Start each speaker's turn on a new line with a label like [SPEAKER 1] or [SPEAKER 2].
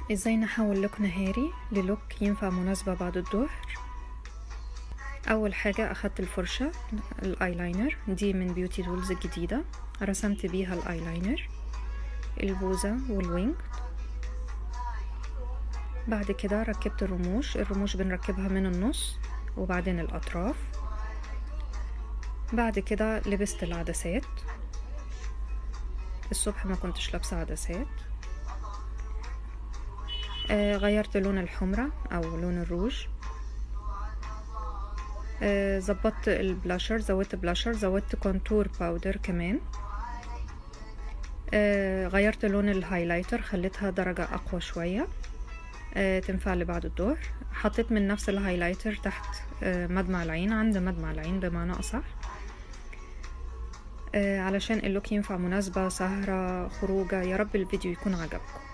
[SPEAKER 1] ازاي نحول لوك نهاري للوك ينفع مناسبة بعد الظهر. اول حاجة اخدت الفرشة الايلاينر دي من بيوتي تولز الجديدة، رسمت بيها الايلاينر، البوزة والوينج. بعد كده ركبت الرموش بنركبها من النص وبعدين الاطراف. بعد كده لبست العدسات. الصبح ما كنتش لابسة عدسات. غيرت لون الحمرة او لون الروج. زبطت البلاشر، زودت بلاشر، زودت كونتور باودر كمان. غيرت لون الهايلايتر، خليتها درجة اقوى شوية تنفع لبعد الظهر. حطيت من نفس الهايلايتر تحت مدمع العين، عند مدمع العين بمعنى اصح، علشان اللوك ينفع مناسبة، سهرة، خروجة. يا رب الفيديو يكون عجبكم.